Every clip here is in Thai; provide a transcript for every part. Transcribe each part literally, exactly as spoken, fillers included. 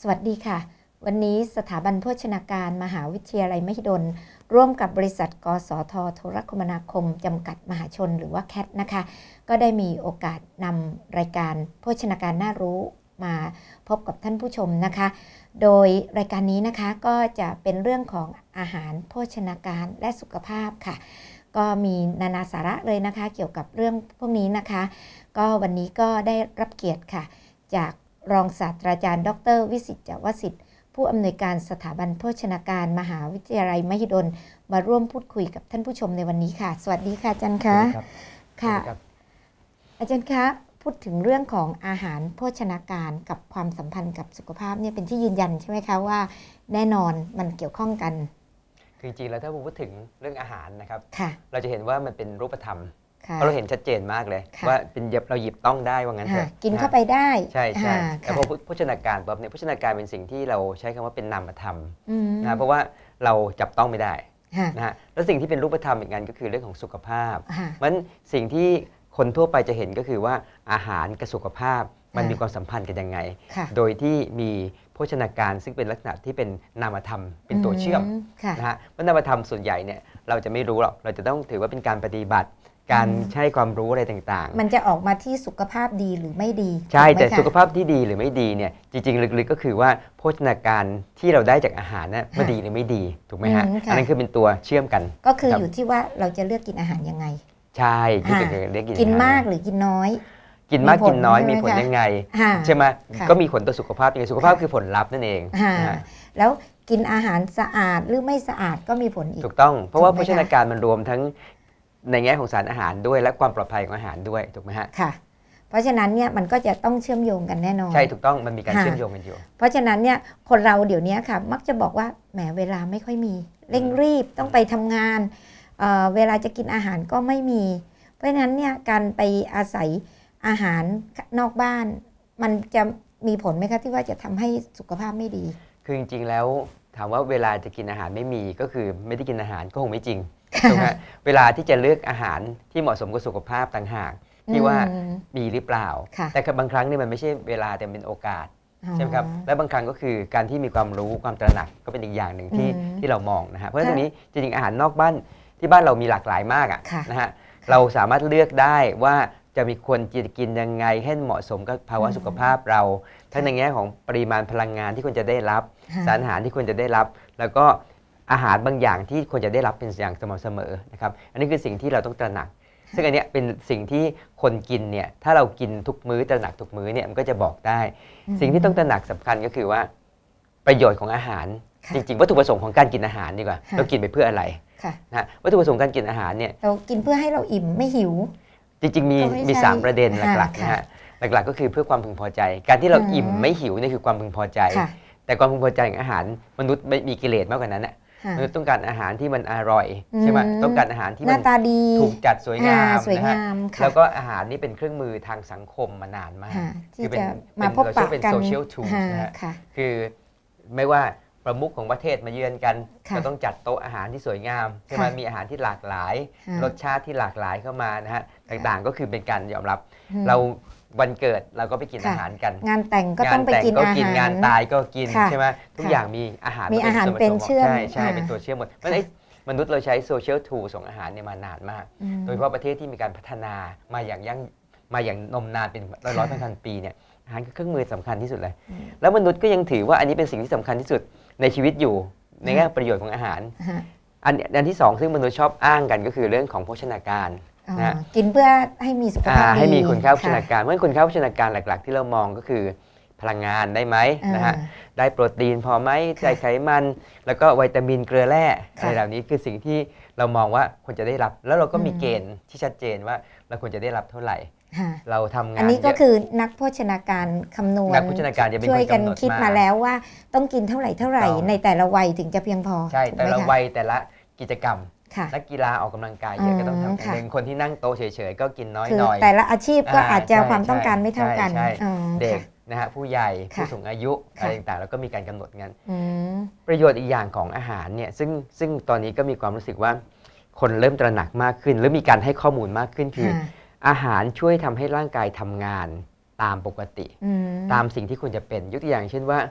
สวัสดีค่ะวันนี้สถาบันโภชนาการมหาวิทยาลัยมหิดลร่วมกับบริษัทกสทโทรคมนาคมจำกัดมหาชนหรือว่าแคทนะคะก็ได้มีโอกาสนำรายการโภชนาการน่ารู้มาพบกับท่านผู้ชมนะคะโดยรายการนี้นะคะก็จะเป็นเรื่องของอาหารโภชนาการและสุขภาพค่ะก็มีนานาสาระเลยนะคะเกี่ยวกับเรื่องพวกนี้นะคะก็วันนี้ก็ได้รับเกียรติค่ะจากรองศาสตราจารย์ดร.วิสิต จวสิทธิ์ผู้อำนวยการสถาบันโภชนาการมหาวิทยาลัยมหิดลมาร่วมพูดคุยกับท่านผู้ชมในวันนี้ค่ะสวัสดีค่ะอาจารย์คะค่ะอาจารย์คะพูดถึงเรื่องของอาหารโภชนาการกับความสัมพันธ์กับสุขภาพเนี่ยเป็นที่ยืนยันใช่ไหมคะว่าแน่นอนมันเกี่ยวข้องกันคือจริงๆแล้วถ้าพูดถึงเรื่องอาหารนะครับค่ะเราจะเห็นว่ามันเป็นรูปธรรมเพราะเราเห็นชัดเจนมากเลยว่าเป็นเราหยิบต้องได้ว่างั้นเถอะกินเข้าไปได้ใช่ใช่แต่พอโภชนาการปั๊บเนี่ยโภชนาการเป็นสิ่งที่เราใช้คำว่าเป็นนามธรรมนะเพราะว่าเราจับต้องไม่ได้นะฮะแล้วสิ่งที่เป็นรูปธรรมอีกงานก็คือเรื่องของสุขภาพมันสิ่งที่คนทั่วไปจะเห็นก็คือว่าอาหารกับสุขภาพมันมีความสัมพันธ์กันยังไงโดยที่มีโภชนาการซึ่งเป็นลักษณะที่เป็นนามธรรมเป็นตัวเชื่อมนะฮะเพราะนามธรรมส่วนใหญ่เนี่ยเราจะไม่รู้หรอกเราจะต้องถือว่าเป็นการปฏิบัติการใช้ความรู้อะไรต่างๆมันจะออกมาที่สุขภาพดีหรือไม่ดีใช่แต่สุขภาพที่ดีหรือไม่ดีเนี่ยจริงๆลึกๆก็คือว่าโภชนาการที่เราได้จากอาหารน่ะมันดีหรือไม่ดีถูกไหมฮะอันนั้นคือเป็นตัวเชื่อมกันก็คืออยู่ที่ว่าเราจะเลือกกินอาหารยังไงใช่ที่จะเลือกกินกินมากหรือกินน้อยกินมากกินน้อยมีผลยังไงใช่ไหมก็มีผลต่อสุขภาพยังไงสุขภาพคือผลลัพธ์นั่นเองแล้วกินอาหารสะอาดหรือไม่สะอาดก็มีผลอีกถูกต้องเพราะว่าโภชนาการมันรวมทั้งในแง่ของสารอาหารด้วยและความปลอดภัยของอาหารด้วยถูกไหมฮะค่ะเพราะฉะนั้นเนี่ยมันก็จะต้องเชื่อมโยงกันแน่นอนใช่ถูกต้องมันมีการเชื่อมโยงกันอยู่เพราะฉะนั้นเนี่ยคนเราเดี๋ยวนี้ค่ะมักจะบอกว่าแหมเวลาไม่ค่อยมีเร่งรีบต้องไปทำงาน เ, เวลาจะกินอาหารก็ไม่มีเพราะฉะนั้นเนี่ยการไปอาศัยอาหารนอกบ้านมันจะมีผลไหมคะที่ว่าจะทำให้สุขภาพไม่ดีคือจริงๆแล้วถามว่าเวลาจะกินอาหารไม่มีก็คือไม่ได้กินอาหารก็คงไม่จริงถูกไหมเวลาที่จะเลือกอาหารที่เหมาะสมกับสุขภาพต่างหากที่ว่ามีหรือเปล่าแต่บางครั้งนี่มันไม่ใช่เวลาแต่เป็นโอกาสใช่ไหมครับและบางครั้งก็คือการที่มีความรู้ความตระหนักก็เป็นอีกอย่างหนึ่งที่ที่เรามองนะฮะเพราะฉะนั้นตรงนี้จริงๆอาหารนอกบ้านที่บ้านเรามีหลากหลายมากอ่ะนะฮะเราสามารถเลือกได้ว่าจะมีควรจะกินยังไงให้เหมาะสมกับภาวะสุขภาพเราทั้งในแง่ของปริมาณพลังงานที่ควรจะได้รับสารอาหารที่ควรจะได้รับแล้วก็อาหารบางอย่างที่ควรจะได้รับเป็นอย่างสม่ำเสมอนะครับอันนี้คือสิ่งที่เราต้องตระหนักซึ่งอันนี้เป็นสิ่งที่คนกินเนี่ยถ้าเรากินทุกมื้อตระหนักทุกมื้อเนี่ยมันก็จะบอกได้สิ่งที่ต้องตระหนักสำคัญก็คือว่าประโยชน์ของอาหารจริงๆวัตถุประสงค์ของการกินอาหารดีกว่าเรากินไปเพื่ออะไรนะวัตถุประสงค์การกินอาหารเนี่ยเรากินเพื่อให้เราอิ่มไม่หิวจริงๆมีมีสามประเด็นหลักๆนะฮะหลักๆก็คือเพื่อความพึงพอใจการที่เราอิ่มไม่หิวนี่คือความพึงพอใจแต่ความพึงพอใจของอาหารมนุษย์ไม่มีกิเลสมากกว่านั้นน่ะมนุษย์ต้องการอาหารที่มันอร่อยใช่ไหมต้องการอาหารที่มันถูกจัดสวยงามนะฮะแล้วก็อาหารนี่เป็นเครื่องมือทางสังคมมานานมากคือเป็นมาพบปะกันโซเชียลทูลนะฮะคือไม่ว่าประมุขของประเทศมาเยือนกันก็ต้องจัดโต๊ะอาหารที่สวยงามใช่ไหมมีอาหารที่หลากหลายรสชาติที่หลากหลายเข้ามานะฮะต่างๆก็คือเป็นการยอมรับเราวันเกิดเราก็ไปกินอาหารกันงานแต่งก็ต้องไปกินอาหารงานตายก็กินใช่ไหมทุกอย่างมีอาหารมีอาหารเป็นเชื่อมใช่ใช่เป็นตัวเชื่อมหมดเพราะฉะนั้นมนุษย์เราใช้โซเชียลทูลส่งอาหารเนี่ยมานานมากโดยเฉพาะประเทศที่มีการพัฒนามาอย่างยั่งมาอย่างนมนานเป็นร้อยร้อยพันปีเนี่ยอาหารคือเครื่องมือสำคัญที่สุดเลยแล้วมนุษย์ก็ยังถือว่าอันนี้เป็นสิ่งที่สำคัญที่สุดในชีวิตอยู่ในแง่ประโยชน์ของอาหารอันอันที่สองซึ่งมนุษย์ชอบอ้างกันก็คือเรื่องของโภชนาการนะกินเพื่อให้มีสุขภาพดีให้มีคุณค่าโภชนาการเมื่อคุณค่าโภชนาการหลักๆที่เรามองก็คือพลังงานได้ไหมนะฮะได้โปรตีนพอไหมได้ไขมันแล้วก็วิตามินเกลือแร่อะไรเหล่านี้คือสิ่งที่เรามองว่าควรจะได้รับแล้วเราก็มีเกณฑ์ที่ชัดเจนว่าเราควรจะได้รับเท่าไหร่เราทำงานอันนี้ก็คือนักโภชนาการคำนวณช่วยกันคิดมาแล้วว่าต้องกินเท่าไหร่เท่าไหร่ในแต่ละวัยถึงจะเพียงพอใช่แต่ละวัยแต่ละกิจกรรมนักกีฬาออกกำลังกายเยอะก็ต้องทำหนึ่งคนที่นั่งโต๊ะเฉยๆก็กินน้อยหน่อยแต่ละอาชีพก็อาจจะความต้องการไม่เท่ากันเด็กนะฮะผู้ใหญ่ผู้สูงอายุอะไรต่างๆแล้วก็มีการกำหนดงั้นประโยชน์อีกอย่างของอาหารเนี่ยซึ่งซึ่งตอนนี้ก็มีความรู้สึกว่าคนเริ่มตระหนักมากขึ้นหรือมีการให้ข้อมูลมากขึ้นคืออาหารช่วยทำให้ร่างกายทำงานตามปกติตามสิ่งที่ควรจะเป็นยกตัวอย่างเช่นว่า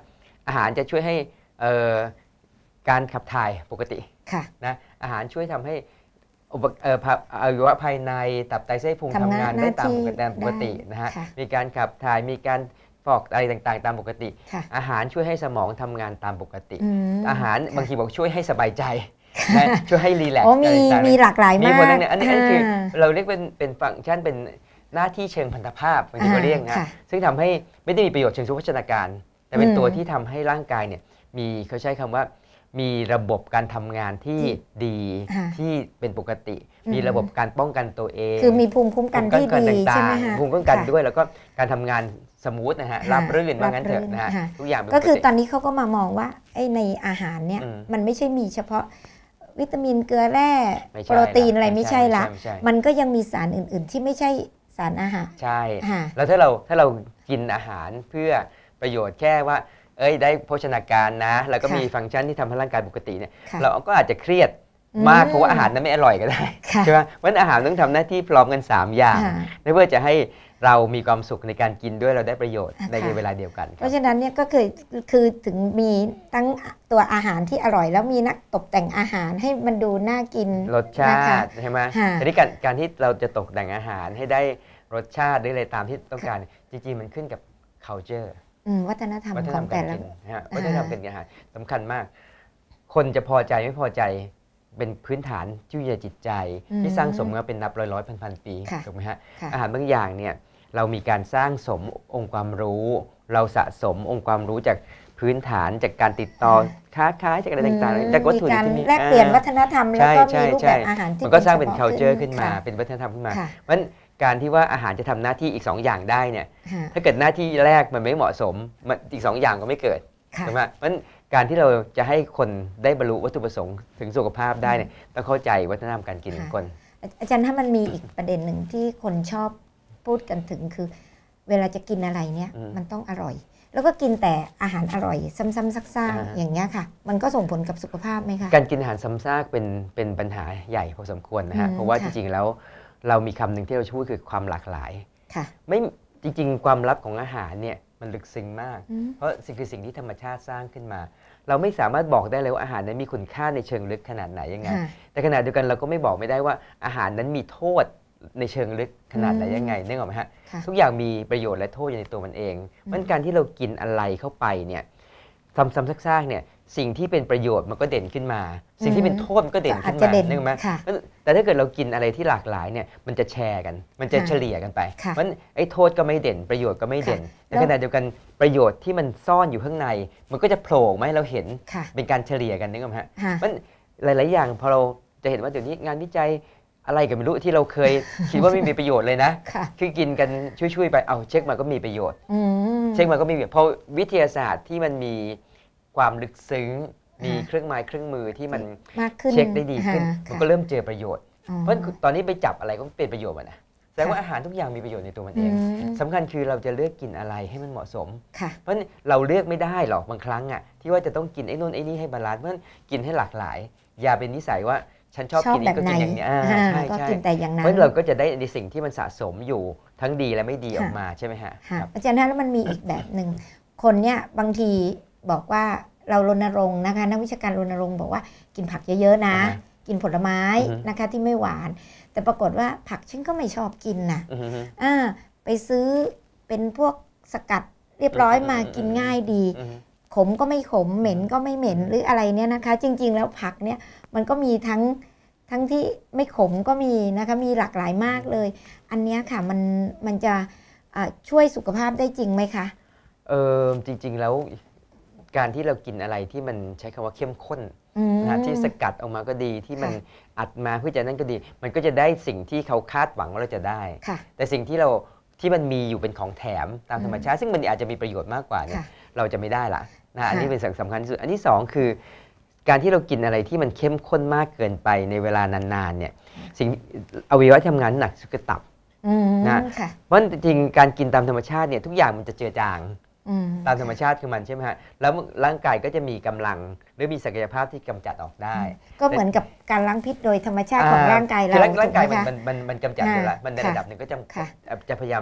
อาหารจะช่วยให้การขับถ่ายปกตินะอาหารช่วยทำให้อุปเอ่ออวัยวะภายในตับไตไส้พุงทำงานได้ตามปกตินะฮะมีการขับถ่ายมีการฟอกอะไรต่างๆตามปกติอาหารช่วยให้สมองทำงานตามปกติอาหารบางทีบอกช่วยให้สบายใจนะช่วยให้รีแลกซ์มีมีหลากหลายมากมีอันนี้คือเราเรียกเป็นเป็นฟังก์ชันเป็นหน้าที่เชิงพันธภาพบางทีก็เรียกนะซึ่งทำให้ไม่ได้มีประโยชน์เชิงสุขภาพการแต่เป็นตัวที่ทำให้ร่างกายเนี่ยมีเขาใช้คำว่ามีระบบการทำงานที่ดีที่เป็นปกติมีระบบการป้องกันตัวเองคือมีภูมิคุ้มกันที่ดีใช่ไหมคะภูมิคุ้มกันด้วยแล้วก็การทำงานสมูทนะฮะราบรื่นว่างั้นเถอะนะฮะทุกอย่างก็คือตอนนี้เขาก็มามองว่าไอ้ในอาหารเนี่ยมันไม่ใช่มีเฉพาะวิตามินเกลือแร่โปรตีนอะไรไม่ใช่ละมันก็ยังมีสารอื่นๆที่ไม่ใช่สารอาหารใช่แล้วถ้าเราถ้าเรากินอาหารเพื่อประโยชน์แค่ว่าเอ้ยได้โภชนาการนะแล้วก็มีฟังก์ชันที่ทำให้ร่างกายปกติเนี่ยเราก็อาจจะเครียดมากเพราะว่าอาหารนั้นไม่อร่อยก็ได้ใช่ไหมเพราะอาหารต้องทำหน้าที่พร้อมกันสามอย่างเพื่อจะให้เรามีความสุขในการกินด้วยเราได้ประโยชน์ในเวลาเดียวกันเพราะฉะนั้นเนี่ยก็คือคือถึงมีตั้งตัวอาหารที่อร่อยแล้วมีนักตกแต่งอาหารให้มันดูน่ากินรสชาติใช่ไหมทีนี้การการที่เราจะตกแต่งอาหารให้ได้รสชาติหรืออะไรตามที่ต้องการจริงๆมันขึ้นกับ culture วัฒนธรรมของแต่ละวัฒนธรรมเป็นอาหารสำคัญมากคนจะพอใจไม่พอใจเป็นพื้นฐานที่วิญญาณจิตใจที่สร้างสมมาเป็นนับร้อยร้อยพันพันปีถูกไหมฮะอาหารบางอย่างเนี่ยเรามีการสร้างสมองค์ความรู้เราสะสมองค์ความรู้จากพื้นฐานจากการติดต่อค้าขายจากอะไรต่างๆจากวัตถุดิบที่มีแลกเปลี่ยนวัฒนธรรมแล้วก็มีรูปแบบอาหารที่มันก็สร้างเป็น culture ขึ้นมาเป็นวัฒนธรรมขึ้นมาเพราะการที่ว่าอาหารจะทำหน้าที่อีกสองอย่างได้เนี่ยถ้าเกิดหน้าที่แรกมันไม่เหมาะสมอีกสองอย่างก็ไม่เกิดใช่ไหมเพราะการที่เราจะให้คนได้บรรลุวัตถุประสงค์ถึงสุขภาพได้เนี่ยต้องเข้าใจวัฒนธรรมการกินของคนอาจารย์ถ้ามันมีอีกประเด็นหนึ่งที่คนชอบพูดกันถึงคือเวลาจะกินอะไรเนี่ยมันต้องอร่อยแล้วก็กินแต่อาหารอร่อยซ้ำๆซักๆอย่างเงี้ยค่ะมันก็ส่งผลกับสุขภาพไหมคะการกินอาหารซ้ำซากเป็นเป็นปัญหาใหญ่พอสมควรนะฮะเพราะว่าจริงๆแล้วเรามีคำหนึ่งที่เราพูดคือความหลากหลายไม่จริงๆความลับของอาหารเนี่ยมันลึกซึ้งมากเพราะสิ่งคือสิ่งที่ธรรมชาติสร้างขึ้นมาเราไม่สามารถบอกได้เลยว่าอาหารนั้นมีคุณค่าในเชิงลึกขนาดไหนยังไงแต่ขณะเดียวกันเราก็ไม่บอกไม่ได้ว่าอาหารนั้นมีโทษในเชิงลึกขนาดไหนยังไงนึกออกไหมฮะทุกอย่างมีประโยชน์และโทษอยู่ในตัวมันเองมันการที่เรากินอะไรเข้าไปเนี่ยซ้ำๆซากๆเนี่ยสิ่งที่เป็นประโยชน์มันก็เด่นขึ้นมาสิ่งที่เป็นโทษมันก็เด่นขึ้นมานึกออกไหมแต่ถ้าเกิดเรากินอะไรที่หลากหลายเนี่ยมันจะแชร์กันมันจะเฉลี่ยกันไปเพราะไอ้โทษก็ไม่เด่นประโยชน์ก็ไม่เด่นในขณะเดียวกันประโยชน์ที่มันซ่อนอยู่ข้างในมันก็จะโผล่มาให้เราเห็นเป็นการเฉลี่ยกันนึกออกไหมฮะเพราะหลายๆอย่างพอเราจะเห็นว่าเดี๋ยวนี้งานวิจัยอะไรก็ไม่รู้ที่เราเคยคิดว่าไม่มีประโยชน์เลยนะคือกินกันช่วยๆไปเอาเช็คมาก็มีประโยชน์เช็คมาก็มีเพราะวิทยาศาสตร์ที่มันมีความลึกซึ้งมีเครื่องไม้เครื่องมือที่มันเช็คได้ดีขึ้นมันก็เริ่มเจอประโยชน์เพราะตอนนี้ไปจับอะไรก็เป็นประโยชน์นะแสดงว่าอาหารทุกอย่างมีประโยชน์ในตัวมันเองสำคัญคือเราจะเลือกกินอะไรให้มันเหมาะสมเพราะเราเลือกไม่ได้หรอกบางครั้งอ่ะที่ว่าจะต้องกินไอ้นู่นไอ้นี่ให้บาลานซ์เพราะกินให้หลากหลายอย่าเป็นนิสัยว่าฉันชอบกินนี้ก็กินอย่างนี้ใช่ใช่เพราะเราก็จะได้ในสิ่งที่มันสะสมอยู่ทั้งดีและไม่ดีออกมาใช่ไหมฮะอาจารย์นะแล้วมันมีอีกแบบหนึ่งคนเนี่ยบางทีบอกว่าเรารณรงค์นะคะนักวิชาการรณรงค์บอกว่ากินผักเยอะๆนะกินผลไม้นะคะที่ไม่หวานแต่ปรากฏว่าผักฉันก็ไม่ชอบกินนะอ่าไปซื้อเป็นพวกสกัดเรียบร้อยมากินง่ายดีขมก็ไม่ขมเหม็นก็ไม่เหม็นหรืออะไรเนี่ยนะคะจริงๆแล้วผักเนี่ยมันก็มีทั้งทั้งที่ไม่ขมก็มีนะคะมีหลากหลายมากเลยอันนี้ค่ะมันมันจะช่วยสุขภาพได้จริงไหมคะเออจริงๆแล้วการที่เรากินอะไรที่มันใช้คำว่าเข้มข้นนะที่สกัดออกมาก็ดีที่มันอัดมาเพื่อจะนั่นก็ดีมันก็จะได้สิ่งที่เขาคาดหวังว่าเราจะได้แต่สิ่งที่เราที่มันมีอยู่เป็นของแถมตามธรรมชาติซึ่งมันอาจจะมีประโยชน์มากกว่าเนี่ยเราจะไม่ได้ละนะอันนี้เป็นสิ่งสำคัญที่สุดอันที่สองคือการที่เรากินอะไรที่มันเข้มข้นมากเกินไปในเวลานานๆเนี่ยสิ่งอวัยวะทำงานหนักสุดคือตับนะเพราะจริงการกินตามธรรมชาติเนี่ยทุกอย่างมันจะเจือจางตามธรรมชาติคือมันใช่ไหมฮะแล้วร่างกายก็จะมีกำลังหรือมีศักยภาพที่กำจัดออกได้ก็เหมือนกับการล้างพิษโดยธรรมชาติของร่างกายเราร่างกายมันมันมันกำจัดอยู่แล้วมันในระดับหนึ่งก็จะจะพยายาม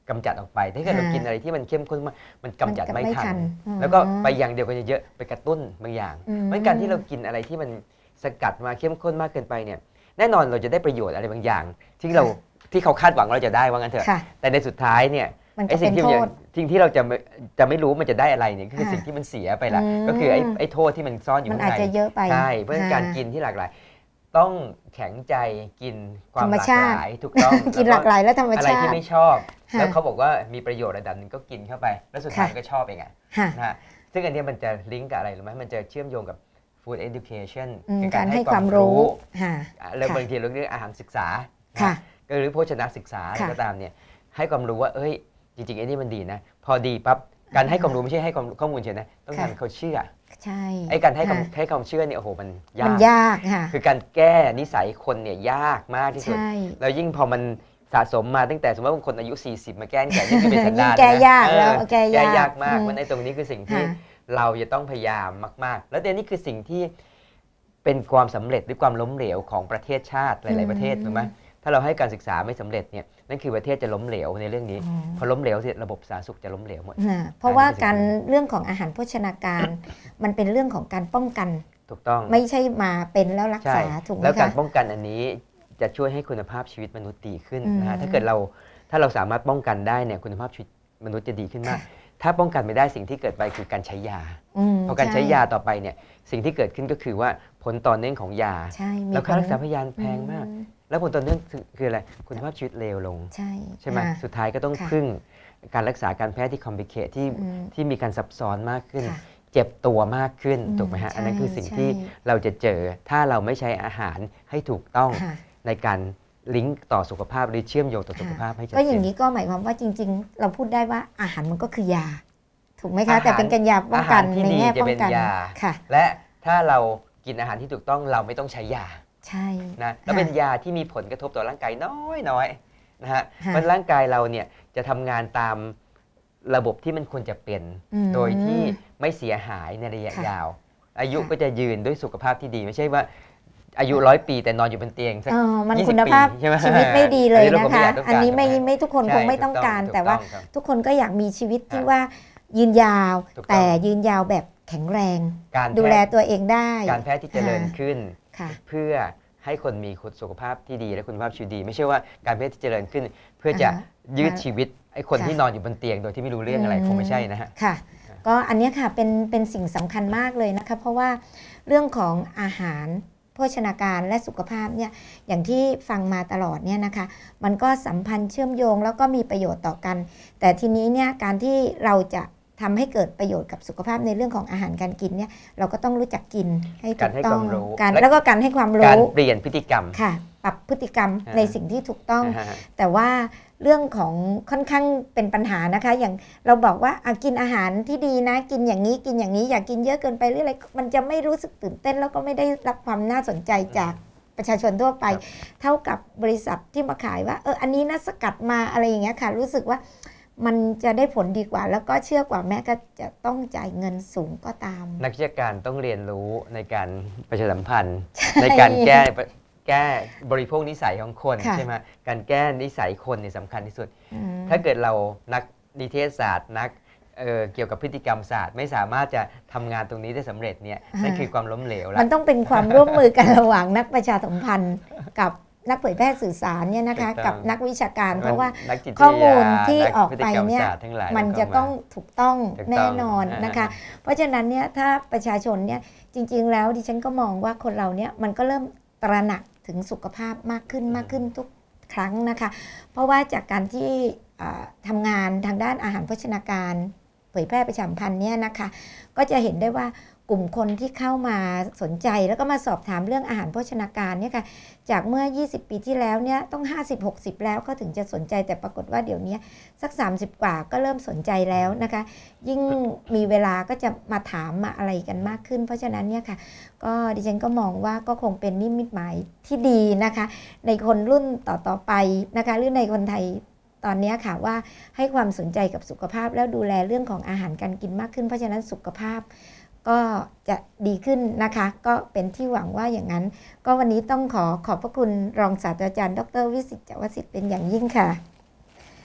กำจัดออกไปถ้าเกิดเรากินอะไรที่มันเข้มข้นมากมันกำจัดไม่ทันนแล้วก็ไปอย่างเดียวกันเยอะๆไปกระตุ้นบางอย่างเพราะการที่เรากินอะไรที่มันสกัดมาเข้มข้นมากเกินไปเนี่ยแน่นอนเราจะได้ประโยชน์อะไรบางอย่างที่เราที่เขาคาดหวังเราจะได้ว่างั้นเถอะแต่ในสุดท้ายเนี่ยไอ้สิ่งที่สิ่งที่เราจะจะไม่รู้มันจะได้อะไรเนี่ยคือสิ่งที่มันเสียไปละก็คือไอ้ไอ้โทษที่มันซ่อนอยู่ข้างในมันอาจจะเยอะไปใช่เพราะฉะนั้นการกินที่หลากหลายต้องแข็งใจกินความหลากหลายถูกต้องกินหลากหลายและธรรมชาติอะไรที่ไม่ชอบแล้วเขาบอกว่ามีประโยชน์ระดับหนึ่งก็กินเข้าไปแล้วสุดท้ายก็ชอบเองอ่ะนะฮะซึ่งอันนี้มันจะลิงก์กับอะไรรู้ไหมมันจะเชื่อมโยงกับ food education การให้ความรู้แล้วบางทีเราเรียกอาหารศึกษาก็หรือโภชนาศึกษาอะไรก็ตามเนี่ยให้ความรู้ว่าเอ้ยจริงๆไอ้นี่มันดีนะพอดีปั๊บการให้ความรู้ไม่ใช่ให้ข้อมูลเฉยนะต้องการเขาเชื่อใช่ไอ้การให้ความให้ความเชื่อเนี่ยโอ้โหมันยากมันยากค่ะคือการแก้นิสัยคนเนี่ยยากมากที่สุดแล้วยิ่งพอมันสะสมมาตั้งแต่สมมติว่าคนอายุสี่สิบมาแก้นิสัยนี่คือเป็นสันดานนะแก้ยากแล้วแก้ยากมากมันในตรงนี้คือสิ่งที่เราจะต้องพยายามมากๆแล้วเดี๋ยวนี้คือสิ่งที่เป็นความสำเร็จหรือความล้มเหลวของประเทศชาติหลายๆประเทศถูกไหมถ้าเราให้การศึกษาไม่สำเร็จเนี่ยนั่นคือประเทศจะล้มเหลวในเรื่องนี้พอล้มเหลวเสร็จระบบสาธารณสุขจะล้มเหลวหมดเพราะว่าการเรื่องของอาหารโภชนาการมันเป็นเรื่องของการป้องกันถูกต้องไม่ใช่มาเป็นแล้วรักษาถูกไหมคะแล้วการป้องกันอันนี้จะช่วยให้คุณภาพชีวิตมนุษย์ดีขึ้นนะฮะถ้าเกิดเราถ้าเราสามารถป้องกันได้เนี่ยคุณภาพชีวิตมนุษย์จะดีขึ้นมากถ้าป้องกันไม่ได้สิ่งที่เกิดไปคือการใช้ยาพอการใช้ยาต่อไปเนี่ยสิ่งที่เกิดขึ้นก็คือว่าผลต่อเนื่องของยาแล้วค่ารักษาพยาบาลแพงมากแล้วผลต่อเนื่องคืออะไรคุณภาพชีวิตเลวลงใช่ใช่ไหมสุดท้ายก็ต้องพึ่งการรักษาการแพทย์ที่คอมพลิเคทที่ที่มีการซับซ้อนมากขึ้นเจ็บตัวมากขึ้นถูกไหมฮะอันนั้นคือสิ่งที่เราจะเจอถ้าเราไม่ใช้อาหารให้ถูกต้องในการลิงก์ต่อสุขภาพหรือเชื่อมโยงต่อสุขภาพให้ชัดเจนก็อย่างนี้ก็หมายความว่าจริงๆเราพูดได้ว่าอาหารมันก็คือยาถูกไหมคะแต่เป็นการยาป้องกันในแง่ป้องกันค่ะและถ้าเรากินอาหารที่ถูกต้องเราไม่ต้องใช้ยาใช่นะแล้วเป็นยาที่มีผลกระทบต่อร่างกายน้อยๆนะฮะมันร่างกายเราเนี่ยจะทำงานตามระบบที่มันควรจะเป็นโดยที่ไม่เสียหายในระยะยาวอายุก็จะยืนด้วยสุขภาพที่ดีไม่ใช่ว่าอายุร้อยปีแต่นอนอยู่บนเตียงสักยี่สิบปีชีวิตไม่ดีเลยนะคะอันนี้ไม่ไม่ทุกคนคงไม่ต้องการแต่ว่าทุกคนก็อยากมีชีวิตที่ว่ายืนยาวแต่ยืนยาวแบบแข็งแรงดูแลตัวเองได้การแพทย์ที่เจริญขึ้นเพื่อให้คนมีสุขภาพที่ดีและคุณภาพชีวิตดีไม่ใช่ว่าการแพทย์ที่เจริญขึ้นเพื่อจะยืดชีวิตไอ้คนที่นอนอยู่บนเตียงโดยที่ไม่รู้เรื่องอะไรคงไม่ใช่นะฮะค่ะก็อันนี้ค่ะเป็นเป็นสิ่งสำคัญมากเลยนะคะเพราะว่าเรื่องของอาหารโภชนาการและสุขภาพเนี่ยอย่างที่ฟังมาตลอดเนี่ยนะคะมันก็สัมพันธ์เชื่อมโยงแล้วก็มีประโยชน์ต่อกันแต่ทีนี้เนี่ยการที่เราจะทำให้เกิดประโยชน์กับสุขภาพในเรื่องของอาหารการกินเนี่ยเราก็ต้องรู้จักกินให้ถูกต้องการแล้วก็การให้ความรู้การเปลี่ยนพฤติกรรมค่ะปรับพฤติกรรมในสิ่งที่ถูกต้องแต่ว่าเรื่องของค่อนข้างเป็นปัญหานะคะอย่างเราบอกว่ากินอาหารที่ดีนะกินอย่างนี้กินอย่างนี้อย่ากินเยอะเกินไปหรืออะไรมันจะไม่รู้สึกตื่นเต้นแล้วก็ไม่ได้รับความน่าสนใจจากประชาชนทั่วไปเท่ากับบริษัทที่มาขายว่าเอออันนี้น่าสกัดมาอะไรอย่างเงี้ยค่ะรู้สึกว่ามันจะได้ผลดีกว่าแล้วก็เชื่อกว่าแม้ก็จะต้องจ่ายเงินสูงก็ตามนักวิชาการต้องเรียนรู้ในการประชาสัมพันธ์ ในการแก้แก้บริโภคนิสัยของคนใช่ไหมการแก้นิสัยคนนี่สำคัญที่สุดถ้าเกิดเรานักนิเทศศาสตร์นัก เ, เกี่ยวกับพฤติกรรมศาสตร์ไม่สามารถจะทำงานตรงนี้ได้สำเร็จเนี่ยนั่นคือความล้มเหลวแล้วมันต้องเป็นความร่วมมือกันระหว่างนักประชาสัมพันธ์กับนักเผยแพร่สื่อสารเนี่ยนะคะกับนักวิชาการเพราะว่าข้อมูลที่ออกไปเนี่ยมันจะต้องถูกต้องแน่นอนนะคะเพราะฉะนั้นเนี่ยถ้าประชาชนเนี่ยจริงๆแล้วดิฉันก็มองว่าคนเราเนี่ยมันก็เริ่มตระหนักถึงสุขภาพมากขึ้นมากขึ้นทุกครั้งนะคะเพราะว่าจากการที่ทำงานทางด้านอาหารโภชนาการเผยแพร่ประชาสัมพันธ์เนี่ยนะคะก็จะเห็นได้ว่ากลุ่มคนที่เข้ามาสนใจแล้วก็มาสอบถามเรื่องอาหารโภชนาการเนี่ยค่ะจากเมื่อยี่สิบปีที่แล้วเนี่ยต้องห้าสิบ หกสิบแล้วก็ถึงจะสนใจแต่ปรากฏว่าเดี๋ยวนี้สักสามสิบกว่าก็เริ่มสนใจแล้วนะคะยิ่งมีเวลาก็จะมาถามมาอะไรกันมากขึ้นเพราะฉะนั้นเนี่ยค่ะก็ดิฉันก็มองว่าก็คงเป็นนิมิตหมายที่ดีนะคะในคนรุ่นต่อๆไปนะคะหรือในคนไทยตอนนี้ค่ะว่าให้ความสนใจกับสุขภาพแล้วดูแลเรื่องของอาหารการกินมากขึ้นเพราะฉะนั้นสุขภาพก็จะดีขึ้นนะคะก็เป็นที่หวังว่าอย่างนั้นก็วันนี้ต้องขอขอบพระคุณรองศาสตราจารย์ดร.วิสิต จวสิทธิ์เป็นอย่างยิ่งค่ะ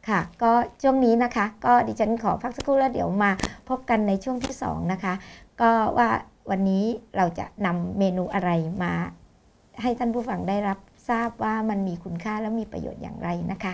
ค่ะก็ช่วงนี้นะคะก็ดิฉันขอพักสักครู่แล้วเดี๋ยวมาพบกันในช่วงที่สองนะคะก็ว่าวันนี้เราจะนำเมนูอะไรมาให้ท่านผู้ฟังได้รับทราบว่ามันมีคุณค่าและมีประโยชน์อย่างไรนะคะ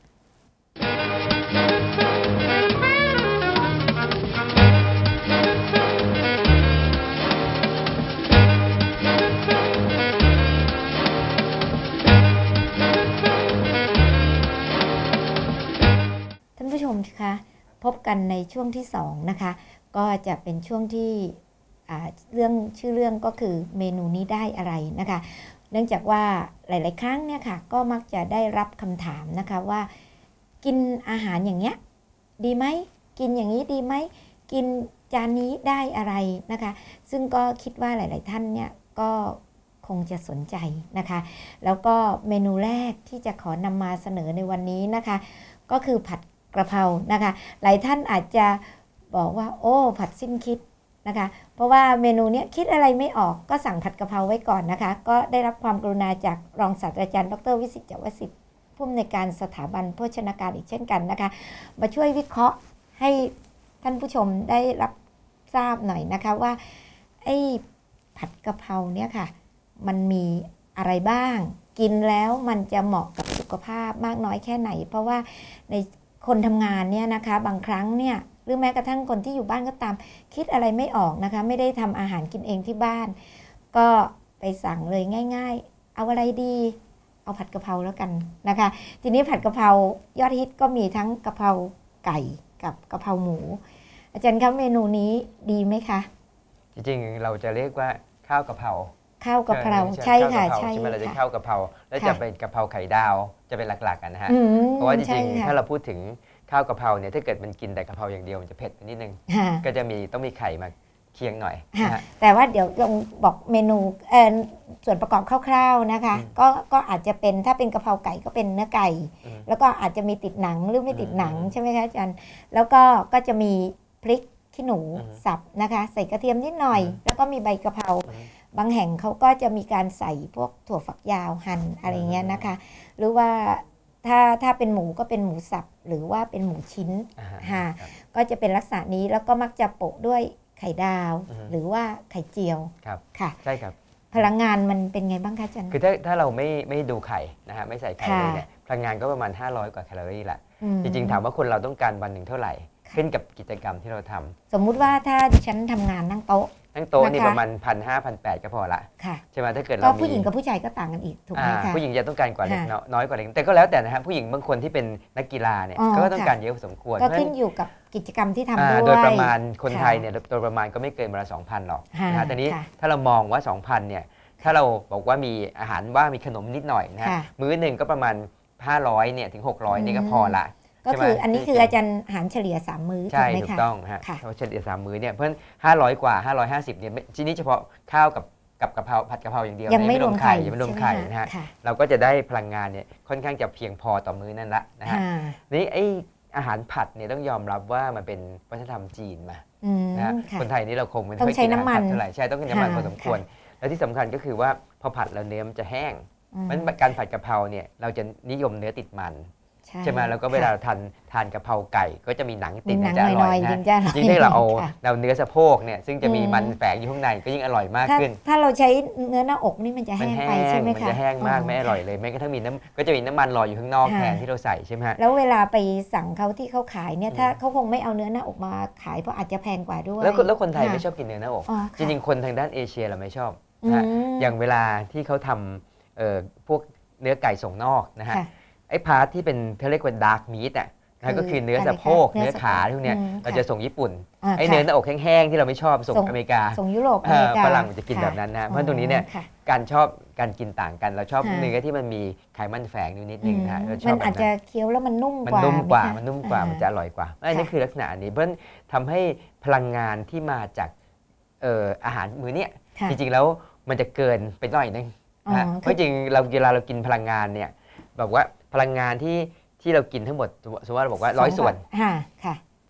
ท่านผู้ชมคะพบกันในช่วงที่สองนะคะก็จะเป็นช่วงที่เรื่องชื่อเรื่องก็คือเมนูนี้ได้อะไรนะคะเนื่องจากว่าหลายๆครั้งเนี่ยค่ะก็มักจะได้รับคำถามนะคะว่ากินอาหารอย่างเงี้ยดีไหมกินอย่างนี้ดีไหมกินจานนี้ได้อะไรนะคะซึ่งก็คิดว่าหลายๆท่านเนี่ยก็คงจะสนใจนะคะแล้วก็เมนูแรกที่จะขอนำมาเสนอในวันนี้นะคะก็คือผัดกระเพรานะคะหลายท่านอาจจะบอกว่าโอ้ผัดสิ้นคิดนะคะเพราะว่าเมนูนี้คิดอะไรไม่ออกก็สั่งผัดกะเพราไว้ก่อนนะคะก็ได้รับความกรุณาจากรองศาสตราจารย์ดร.วิสิต จวสิทธิ์ผู้อำนวยการสถาบันโภชนาการอีกเช่นกันนะคะมาช่วยวิเคราะห์ให้ท่านผู้ชมได้รับทราบหน่อยนะคะว่าไอ้ผัดกะเพราเนี่ยค่ะมันมีอะไรบ้างกินแล้วมันจะเหมาะกับสุขภาพมากน้อยแค่ไหนเพราะว่าในคนทำงานเนี่ยนะคะบางครั้งเนี่ยหรือแม้กระทั่งคนที่อยู่บ้านก็ตามคิดอะไรไม่ออกนะคะไม่ได้ทำอาหารกินเองที่บ้านก็ไปสั่งเลยง่ายๆเอาอะไรดีเอาผัดกะเพราแล้วกันนะคะทีนี้ผัดกะเพรายอดฮิตก็มีทั้งกะเพราไก่กับกะเพราหมูอาจารย์ครับเมนูนี้ดีไหมคะจริงๆเราจะเรียกว่าข้าวกะเพราข้าวกะเพราใช่ค่ะใช่ใช่ไหมเราจะข้าวกะเพราแล้วจะเป็นกะเพราไข่ดาวจะเป็นหลักๆกันนะฮะเพราะว่าจริงๆถ้าเราพูดถึงข้าวกะเพราเนี่ยถ้าเกิดมันกินแต่กะเพราอย่างเดียวมันจะเผ็ดนิดนึงก็จะมีต้องมีไข่มาเคียงหน่อยแต่ว่าเดี๋ยวลองบอกเมนูส่วนประกอบคร่าวๆนะคะก็ก็อาจจะเป็นถ้าเป็นกะเพราไก่ก็เป็นเนื้อไก่แล้วก็อาจจะมีติดหนังหรือไม่ติดหนังใช่ไหมคะอาจารย์แล้วก็ก็จะมีพริกขี้หนูสับนะคะใส่กระเทียมนิดหน่อยแล้วก็มีใบกะเพราบางแห่งเขาก็จะมีการใส่พวกถั่วฝักยาวหั่นอะไรเงี้ยนะคะหรือว่าถ้าถ้าเป็นหมูก็เป็นหมูสับหรือว่าเป็นหมูชิ้นค่ะก็จะเป็นลักษณะนี้แล้วก็มักจะโปะด้วยไข่ดาวหรือว่าไข่เจียวค่ะใช่ครับพลังงานมันเป็นไงบ้างคะอาจารย์คือถ้าถ้าเราไม่ไม่ดูไข่นะฮะไม่ใส่ไข่เลยเนี่ยพลังงานก็ประมาณห้าร้อยกว่าแคลอรี่แหละจริงๆถามว่าคนเราต้องการวันหนึ่งเท่าไหร่ขึ้นกับกิจกรรมที่เราทำสมมุติว่าถ้าดิฉันทำงานนั่งโต๊ะนั่งโต๊ะนี่ประมาณพันห้าพันแปดก็พอละใช่ไหมถ้าเกิดเราก็ผู้หญิงกับผู้ชายก็ต่างกันอีกถูกไหมคะผู้หญิงจะต้องการกว่าเล็กน้อยกว่าเล็กแต่ก็แล้วแต่นะฮะผู้หญิงบางคนที่เป็นนักกีฬาเนี่ยก็ต้องการเยอะพอสมควรก็ขึ้นอยู่กับกิจกรรมที่ทำด้วยโดยประมาณคนไทยเนี่ยโดยประมาณก็ไม่เกินวันละสองพันหรอกนะฮะแต่นี้ถ้าเรามองว่า สองพัน เนี่ยถ้าเราบอกว่ามีอาหารว่ามีขนมนิดหน่อยนะฮะมื้อหนึ่งก็ประมาณห้าร้อยเนี่ยถึงหกร้อยนี่ก็พอละก็คืออันนี้คืออาจารย์หารเฉลี่ยสามมื้อใช่ถูกต้องฮะเฉลี่ยสามมื้อเนี่ยเพราะห้าร้อยกว่าห้าร้อยห้าสิบเนี่ยทีนี้เฉพาะข้าวกับกับกะเพราผัดกะเพราอย่างเดียวยังไม่รวมไข่ยังไม่รวมไข่นะฮะเราก็จะได้พลังงานเนี่ยค่อนข้างจะเพียงพอต่อมื้อนั่นละนะฮะนี่ไออาหารผัดเนี่ยต้องยอมรับว่ามันเป็นวัฒนธรรมจีนมานะคนไทยนี่เราคงไม่ค่อยกินอาหารผัดเท่าไหร่ใช่ต้องกินน้ำมันพอสมควรและที่สำคัญก็คือว่าพอผัดแล้วเนื้อมันจะแห้งมันการผัดกะเพราเนี่ยเราจะนิยมเนื้อติดมันใช่ไหมแล้วก็เวลาทานทานกะเพราไก่ก็จะมีหนังติดจะอร่อยนะยิ่งถ้าเราเอาเราเนื้อสะโพกเนี่ยซึ่งจะมีมันแฝงอยู่ข้างในก็ยิ่งอร่อยมากขึ้นถ้าเราใช้เนื้อหน้าอกนี่มันจะแห้งไปใช่ไหมคะมันจะแห้งมากไม่อร่อยเลยแม้กระทั่งมีน้ำก็จะมีน้ำมันลอยอยู่ข้างนอกแทนที่เราใส่ใช่ไหมแล้วเวลาไปสั่งเขาที่เขาขายเนี่ยถ้าเขาคงไม่เอาเนื้อหน้าอกมาขายเพราะอาจจะแพงกว่าด้วยแล้วแล้วคนไทยไม่ชอบกินเนื้อหน้าอกจริงๆคนทางด้านเอเชียเราไม่ชอบนะอย่างเวลาที่เขาทำพวกเนื้อไก่ส่งนอกนะฮะไอ้พาร์ทที่เป็นเขาเรียกว่าดาร์กมีทอ่ะก็คือเนื้อสะโพกเนื้อขาพวกนี้เราจะส่งญี่ปุ่นไอ้เนื้อหน้าอกแห้งๆที่เราไม่ชอบส่งอเมริกาส่งยุโรปฝรั่งจะกินแบบนั้นนะเพราะตรงนี้เนี่ยการชอบการกินต่างกันเราชอบเนื้อที่มันมีไขมันแฝงอยู่นิดนึงนะมันอาจจะเคี้ยวแล้วมันนุ่มกว่ามันนุ่มกว่ามันนุ่มกว่ามันจะอร่อยกว่าอันนี้คือลักษณะนี้เพราะทำให้พลังงานที่มาจากอาหารมื้อนี้จริงๆแล้วมันจะเกินไปหน่อยนึงนะเพราะจริงเราเวลาเรากินพลังงานเนี่ยแบบว่าพลังงานที่ที่เรากินทั้งหมดสมมติว่าเราบอกว่าร้อยส่วน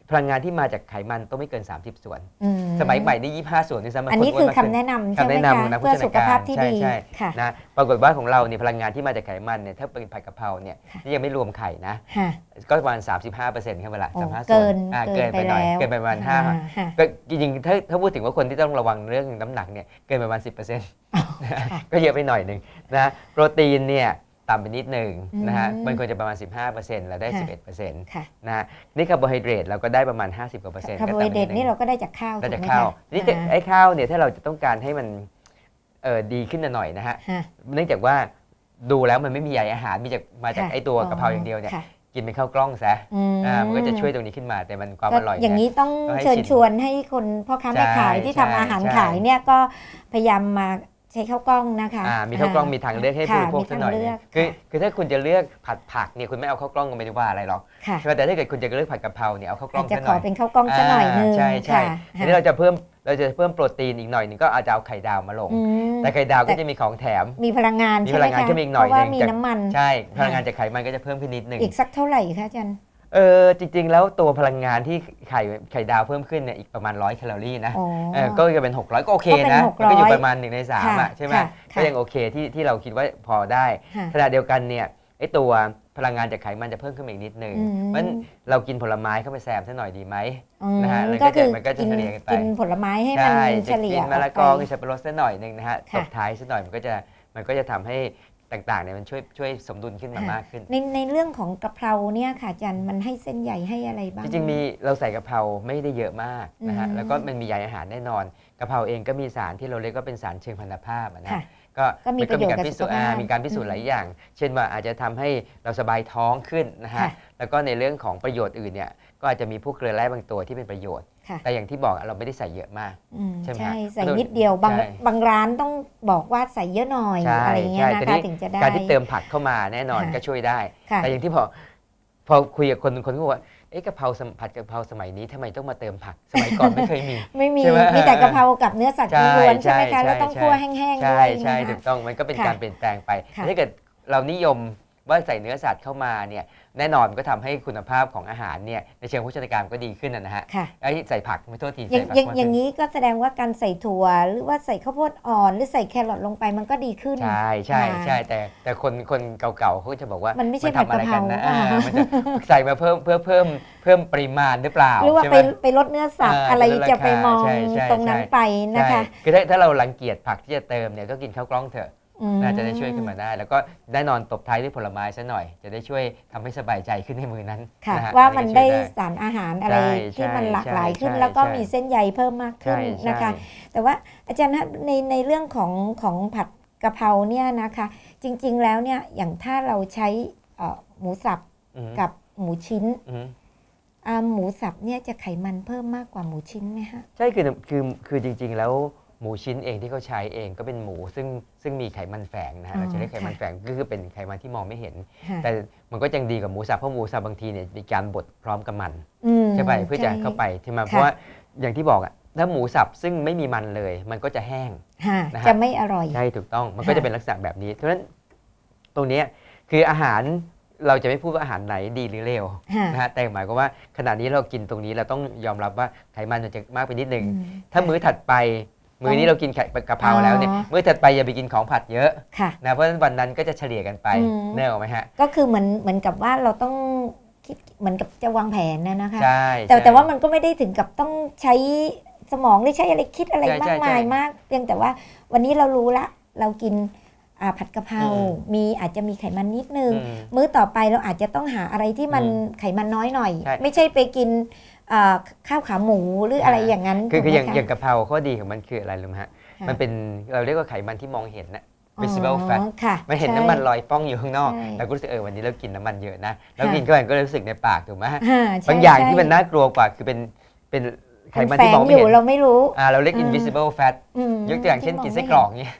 พลังงานที่มาจากไขมันต้องไม่เกินสามสิบส่วนสมัยใหม่นี่ยี่สิบห้าส่วนด้วยซ้ำอันนี้คือคำแนะนำใช่ไหมคะเพื่อสุขภาพที่ดีนะปรากฏว่าของเราเนี่ยพลังงานที่มาจากไขมันเนี่ยถ้าเป็นผัดกะเพราเนี่ยนี่ยังไม่รวมไข่นะก็ประมาณ สามสิบห้าเปอร์เซ็นต์ ครับเวลา สามสิบห้า ส่วนเกินไปหน่อยเกินไปประมาณห้าก็จริงๆถ้าถ้าพูดถึงว่าคนที่ต้องระวังเรื่องน้ำหนักเนี่ยเกินไปประมาณ สิบเปอร์เซ็นต์ ก็เยอะไปหน่อยนึงนะโปรตีนเนี่ยต่ำไปนิดหนึ่งนะฮะมันควรจะประมาณ สิบห้าเปอร์เซ็นต์ แล้วได้ สิบเอ็ดเปอร์เซ็นต์ นะฮะนี่คาร์โบไฮเดรตเราก็ได้ประมาณ ห้าสิบกว่าเปอร์เซ็นต์คาร์โบไฮเดรตนี่เราก็ได้จากข้าวได้จากข้าวนี่ไอ้ข้าวเนี่ยถ้าเราจะต้องการให้มันเออดีขึ้นหน่อยนะฮะเนื่องจากว่าดูแล้วมันไม่มีใยอาหารมีจากมาจากไอ้ตัวกะเพราอย่างเดียวเนี่ยกินเป็นข้าวกล้องซะมันก็จะช่วยตรงนี้ขึ้นมาแต่มันความอร่อยอย่างนี้ต้องเชิญชวนให้คนพ่อค้าแม่ขายที่ทำอาหารขายเนี่ยก็พยายามมาใช้ข้าวกล้องนะคะมีข้าวกล้องมีทางเลือกให้ผู้บริโภคสักหน่อยคือคือถ้าคุณจะเลือกผัดผักเนี่ยคุณไม่เอาข้าวกล้องก็ไม่ได้ว่าอะไรหรอกแต่ถ้าเกิดคุณจะเลือกผัดกะเพราเนี่ยเอาข้าวกล้องจะขอเป็นข้าวกล้องสักหน่อยนึงใช่ใช่ทีนี้เราจะเพิ่มเราจะเพิ่มโปรตีนอีกหน่อยนึงก็อาจจะเอาไข่ดาวมาลงแต่ไข่ดาวก็จะมีของแถมมีพลังงานมีพลังงานขึ้นอีกหน่อยนึงมีน้ำมันใช่พลังงานจากไขมันก็จะเพิ่มขึ้นนิดนึงอีกสักเท่าไหร่คะอาจารย์เออจริงๆแล้วตัวพลังงานที่ไข่ไข่ดาวเพิ่มขึ้นเนี่ยอีกประมาณร้อยแคลอรี่นะก็จะเป็นหกร้อยก็โอเคนะก็อยู่ประมาณหนึ่งในสามอ่ะใช่ไหมก็ยังโอเคที่ที่เราคิดว่าพอได้ขณะเดียวกันเนี่ยไอ้ตัวพลังงานจากไขมันจะเพิ่มขึ้นอีกนิดนึงเพราะเรากินผลไม้เข้าไปแซมซะหน่อยดีไหมนะฮะก็คือมันก็จะเฉลี่ยกันไปกินผลไม้ให้มันเฉลี่ยกินมะละกอกินสับปะรดซะหน่อยนึงนะฮะตบท้ายซะหน่อยมันก็จะมันก็จะทำให้ต่างๆเนี่ยมันช่วยช่วยสมดุลขึ้นมามากขึ้นในในเรื่องของกะเพราเนี่ยค่ะอาจารย์มันให้เส้นใหญ่ให้อะไรบ้างจริงๆมีเราใส่กะเพราไม่ได้เยอะมากนะฮะแล้วก็มันมีใยอาหารแน่นอนกะเพราเองก็มีสารที่เราเรียกว่าเป็นสารเชิงพรรณภาพนะก็มีประโยชน์กับสุขภาพมีการพิสูจน์หลายอย่างเช่นว่าอาจจะทำให้เราสบายท้องขึ้นนะฮะแล้วก็ในเรื่องของประโยชน์อื่นเนี่ยก็อาจจะมีพวกเกลือแร่บางตัวที่เป็นประโยชน์แต่อย่างที่บอกเราไม่ได้ใส่เยอะมากใช่ไหมใส่นิดเดียวบางบางร้านต้องบอกว่าใส่เยอะหน่อยอะไรเงี้ยนะคะถึงจะได้การที่เติมผักเข้ามาแน่นอนก็ช่วยได้แต่อย่างที่พอพอคุยกับคนคนก็บอกว่าเอ๊ะกะเพราผัดกะเพราสมัยนี้ทำไมต้องมาเติมผักสมัยก่อนไม่เคยมีไม่มีมีแต่กะเพรากับเนื้อสัตว์ล้วนใช่ไหมคะแล้วต้องคั่วแห้งๆด้วยใช่ถูกต้องมันก็เป็นการเปลี่ยนแปลงไปถ้าเกิดเรานิยมว่าใส่เนื้อสัตว์เข้ามาเนี่ยแน่นอนก็ทำให้คุณภาพของอาหารเนี่ยในเชิงโภชนาการก็ดีขึ้นนะฮะไอ้ใส่ผักไม่โทษทีใส่ผักอย่างนี้ก็แสดงว่าการใส่ถั่วหรือว่าใส่ข้าวโพดอ่อนหรือใส่แครอทลงไปมันก็ดีขึ้นใช่ใช่ใช่แต่แต่คนคนเก่าๆเขาจะบอกว่ามันไม่ใช่ผัดกะเพรามันจะใส่มาเพิ่มเพื่อเพิ่มเพิ่มปริมาณหรือเปล่าหรือว่าไปไปลดเนื้อสัตว์อะไรจะไปมองตรงนั้นไปนะคะคือถ้าถ้าเรารังเกียจผักที่จะเติมเนี่ยก็กินข้าวกล้องเถอะน่าจะได้ช่วยขึ้นมาได้แล้วก็ได้นอนตบท้ายด้วยผลไม้ซะหน่อยจะได้ช่วยทำให้สบายใจขึ้นในมือนั้นว่ามันได้สารอาหารอะไรที่มันหลากหลายขึ้นแล้วก็มีเส้นใยเพิ่มมากขึ้นนะคะแต่ว่าอาจารย์ในในเรื่องของของผัดกะเพราเนี่ยนะคะจริงๆแล้วเนี่ยอย่างถ้าเราใช้หมูสับกับหมูชิ้นหมูสับเนี่ยจะไขมันเพิ่มมากกว่าหมูชิ้นไหมคะใช่คือคือคือจริงๆแล้วหมูชิ้นเองที่เขาใช้เองก็เป็นหมูซึ่งซึ่งมีไขมันแฝงนะฮะเราจะเรียกไขมันแฝงก็คือเป็นไขมันที่มองไม่เห็นแต่มันก็ยังดีกว่าหมูสับเพราะหมูสับบางทีเนี่ยมีการบดพร้อมกับมันใช่ไหมเพื่อจะเข้าไปที่มาเพราะว่าอย่างที่บอกอ่ะถ้าหมูสับซึ่งไม่มีมันเลยมันก็จะแห้งจะไม่อร่อยใช่ถูกต้องมันก็จะเป็นลักษณะแบบนี้เพราะฉะนั้นตรงนี้คืออาหารเราจะไม่พูดว่าอาหารไหนดีหรือเลวนะฮะแต่หมายความว่าขณะนี้เรากินตรงนี้เราต้องยอมรับว่าไขมันมันจะมากไปนิดนึงถ้ามื้อถัดไปมื้อนี้เรากินกะเพราแล้วเนี่ยมื้อถัดไปอย่าไปกินของผัดเยอะนะเพราะฉะนั้นวันนั้นก็จะเฉลี่ยกันไปแน่ไหมฮะก็คือเหมือนเหมือนกับว่าเราต้องคิดเหมือนกับจะวางแผนนะนะคะแต่แต่ว่ามันก็ไม่ได้ถึงกับต้องใช้สมองหรือใช้อะไรคิดอะไรมากมายมากเพียงแต่ว่าวันนี้เรารู้ละเรากินผัดกะเพรามีอาจจะมีไขมันนิดนึงมื้อต่อไปเราอาจจะต้องหาอะไรที่มันไขมันน้อยหน่อยไม่ใช่ไปกินข้าวขาหมูหรืออะไรอย่างนั้นคือคืออย่างอย่างกะเพราข้อดีของมันคืออะไรรู้ไหมฮะมันเป็นเราเรียกว่าไขมันที่มองเห็นนะ visible fat มันเห็นน้ำมันลอยป้องอยู่ข้างนอกเราก็รู้สึกเออวันนี้เรากินน้ำมันเยอะนะแล้วกินเข้าไปก็รู้สึกในปากถูกไหมบางอย่างที่มันน่ากลัวกว่าคือเป็นเป็นไขมันที่มองไม่เห็นเราไม่รู้เราเรียก invisible fat ยกตัวอย่างเช่นกินไส้กรอกเนี่ย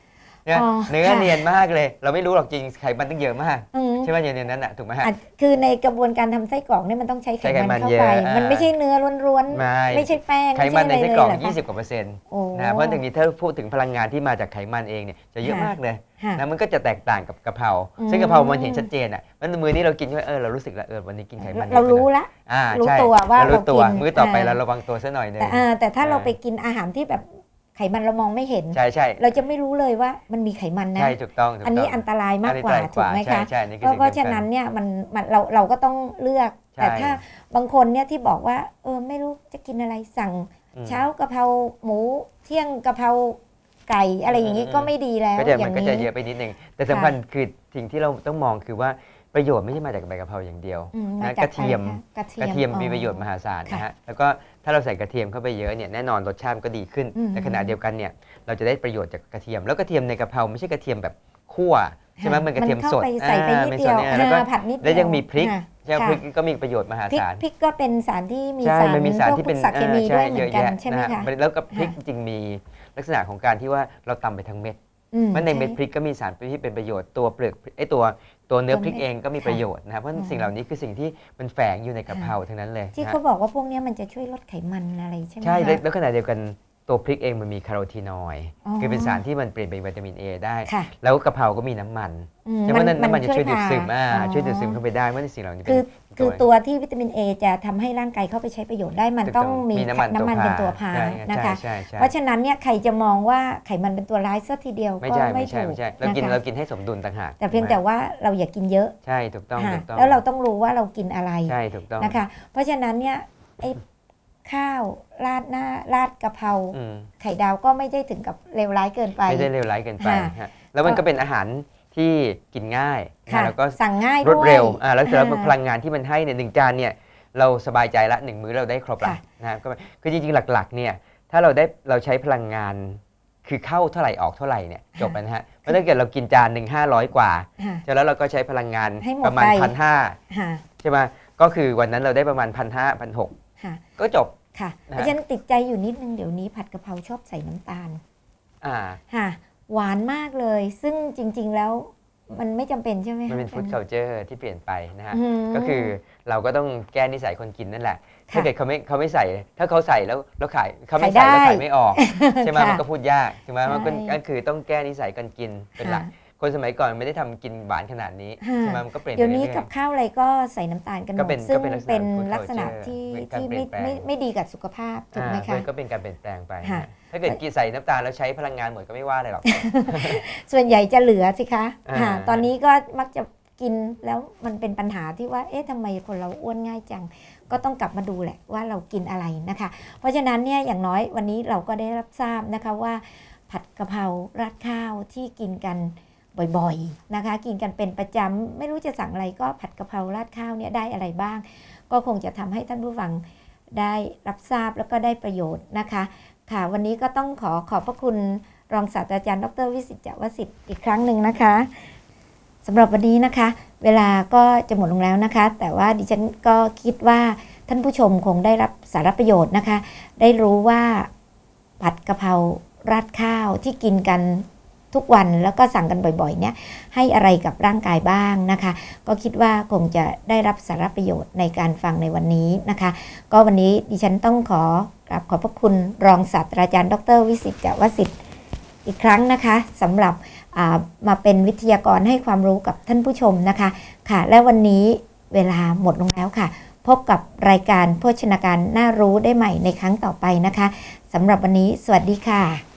เนี่ยเนื้อเนียนมากเลยเราไม่รู้หรอกจริงไขมันตั้งเยอะมากใช่ไหมอย่างนั้นน่ะถูกไหมฮะคือในกระบวนการทำไส้กรอกนี่มันต้องใช้ไขมันเข้าไปมันไม่ใช่เนื้อล้วนๆไม่ใช่แป้งไขมันในไส้กรอกยี่สิบกว่าเปอร์เซ็นต์นะเพราะถึงนี้ถ้าพูดถึงพลังงานที่มาจากไขมันเองเนี่ยจะเยอะมากเลยนะมันก็จะแตกต่างกับกะเพราซึ่งกะเพรามันเห็นชัดเจนอ่ะมันมือนี้เรากินเออเรารู้สึกแล้วเออวันนี้กินไขมันเรารู้ละรู้ตัวว่าเราตัวมื้อต่อไปเราระวังตัวซะหน่อยนึงแต่ถ้าเราไปกินอาหารที่แบบไขมันเรามองไม่เห็นใช่ใช่เราจะไม่รู้เลยว่ามันมีไขมันนะใช่ถูกต้องอันนี้อันตรายมากกว่าถูกไหมคะเพราะฉะนั้นเนี่ยมันเราเราก็ต้องเลือกแต่ถ้าบางคนเนี่ยที่บอกว่าเออไม่รู้จะกินอะไรสั่งเช้ากะเพราหมูเที่ยงกะเพราไก่อะไรอย่างนี้ก็ไม่ดีแล้วอย่างนี้มันก็จะเยอะไปนิดนึงแต่สำคัญคือสิ่งที่เราต้องมองคือว่าประโยชน์ไม่ใช่มาจากใบกะเพราอย่างเดียวนะกระเทียมกระเทียมมีประโยชน์มหาศาลนะฮะแล้วก็ถ้าเราใส่กระเทียมเข้าไปเยอะเนี่ยแน่นอนรสชาติก็ดีขึ้นในขณะเดียวกันเนี่ยเราจะได้ประโยชน์จากกระเทียมแล้วกระเทียมในกะเพราไม่ใช่กระเทียมแบบคั่วใช่ไหมมันกระเทียมสดใส่ไปนิดเดียวแล้วก็ผัดนิดแล้วยังมีพริกใช่พริกก็มีประโยชน์มหาศาลพริกก็เป็นสารที่มีสารมีสารที่เป็นสารเคมีด้วยเหมือนกันใช่ไหมคะแล้วก็พริกจริงมีลักษณะของการที่ว่าเราตำไปทั้งเม็ดมันในเม็ดพริกก็มีสารที่เป็นประโยชน์ตัวเปลือกไอ้ตัวตัวเนื้อพริกเองก็มีประโยชน์นะครับเพราะสิ่งเหล่านี้คือสิ่งที่มันแฝงอยู่ในกะเพราทั้งนั้นเลยที่เขาบอกว่าพวกนี้มันจะช่วยลดไขมันอะไรใช่ไหมใช่แล้วขณะเดียวกันตัวพริกเองมันมีคาโรทีนอยด์คือเป็นสารที่มันเปลี่ยนเป็นวิตามิน A ได้แล้วกะเพราก็มีน้ำมันใช่ไหมน้ำมันจะช่วยดูดซึมช่วยดูดซึมเข้าไปได้เมื่อสิ่งเหล่านี้คือคือตัวที่วิตามิน A จะทำให้ร่างกายเข้าไปใช้ประโยชน์ได้มันต้องมีน้ำมันเป็นตัวพานะคะเพราะฉะนั้นเนี่ยใครจะมองว่าไขมันเป็นตัวร้ายซะทีเดียวก็ไม่ถูกเรากินเรากินให้สมดุลต่างหากแต่เพียงแต่ว่าเราอย่ากินเยอะใช่ถูกต้องแล้วเราต้องรู้ว่าเรากินอะไรใช่ถูกต้องนะคะเพราะฉะนั้นเนี่ยไอ้ข้าวราดหน้าราดกะเพราไข่ดาวก็ไม่ได้ถึงกับเลวร้ายเกินไปไม่ได้เลวร้ายเกินไปแล้วมันก็เป็นอาหารที่กินง่ายแล้วก็สั่งง่ายรวดเร็วแล้วสำหรับพลังงานที่มันให้เนี่ยหนึ่งจานเนี่ยเราสบายใจละหนึ่งมื้อเราได้ครบละนะครับก็คือจริงๆหลักๆเนี่ยถ้าเราได้เราใช้พลังงานคือเข้าเท่าไหร่ออกเท่าไหร่เนี่ยจบแล้วนะฮะเพราะถ้าเกิดเรากินจานหนึ่งห้าร้อยกว่าแล้วเราก็ใช้พลังงานประมาณพันห้าใช่ไหมก็คือวันนั้นเราได้ประมาณพันห้าพันหกก็จบค่ะเพราะฉะนั้นติดใจอยู่นิดนึงเดี๋ยวนี้ผัดกะเพราชอบใส่น้ำตาลอ่าค่ะหวานมากเลยซึ่งจริงๆแล้วมันไม่จำเป็นใช่ไหมมันเป็นฟู้ดคัลเจอร์ที่เปลี่ยนไปนะฮะก็คือเราก็ต้องแก้นิสัยคนกินนั่นแหละถ้าเกิดเขาไม่เขาไม่ใส่ถ้าเขาใส่แล้วแล้วขายเขาไม่ใส่แล้วขายไม่ออกใช่ไหมมันก็พูดยากใช่ไหมมันก็คือต้องแก้นิสัยการกินเป็นหลักคนสมัยก่อนไม่ได้ทำกินหวานขนาดนี้ใช่ไหมมันก็เปลี่ยนเดี๋ยวนี้กับข้าวอะไรก็ใส่น้ำตาลกันหมดซึ่งเป็นลักษณะที่ที่ไม่ไม่ไม่ดีกับสุขภาพถูกไหมคะก็เป็นการเปลี่ยนแปลงไปถ้าเกิดกินใส่น้ำตาลแล้วใช้พลังงานหมดก็ไม่ว่าอะไรหรอกส่วนใหญ่จะเหลือสิคะตอนนี้ก็มักจะกินแล้วมันเป็นปัญหาที่ว่าเอ๊ะทำไมคนเราอ้วนง่ายจังก็ต้องกลับมาดูแหละว่าเรากินอะไรนะคะเพราะฉะนั้นเนี่ยอย่างน้อยวันนี้เราก็ได้รับทราบนะคะว่าผัดกะเพราราดข้าวที่กินกันบ่อยๆนะคะกินกันเป็นประจำไม่รู้จะสั่งอะไรก็ผัดกะเพราราดข้าวเนี่ยได้อะไรบ้างก็คงจะทำให้ท่านผู้ฟังได้รับทราบแล้วก็ได้ประโยชน์นะคะค่ะวันนี้ก็ต้องขอขอบพระคุณรองศาสตราจารย์ดร.วิสิต จวสิทธิ์อีกครั้งหนึ่งนะคะสำหรับวันนี้นะคะเวลาก็จะหมดลงแล้วนะคะแต่ว่าดิฉันก็คิดว่าท่านผู้ชมคงได้รับสาระประโยชน์นะคะได้รู้ว่าผัดกะเพราราดข้าวที่กินกันทุกวันแล้วก็สั่งกันบ่อยๆเนี่ยให้อะไรกับร่างกายบ้างนะคะก็คิดว่าคงจะได้รับสาระประโยชน์ในการฟังในวันนี้นะคะก็วันนี้ดิฉันต้องขอกราบขอบพระคุณรองศาสตราจารย์ดร.วิสิต จวสิทธิ์อีกครั้งนะคะสำหรับมาเป็นวิทยากรให้ความรู้กับท่านผู้ชมนะคะค่ะและวันนี้เวลาหมดลงแล้วค่ะพบกับรายการโภชนาการน่ารู้ได้ใหม่ในครั้งต่อไปนะคะสำหรับวันนี้สวัสดีค่ะ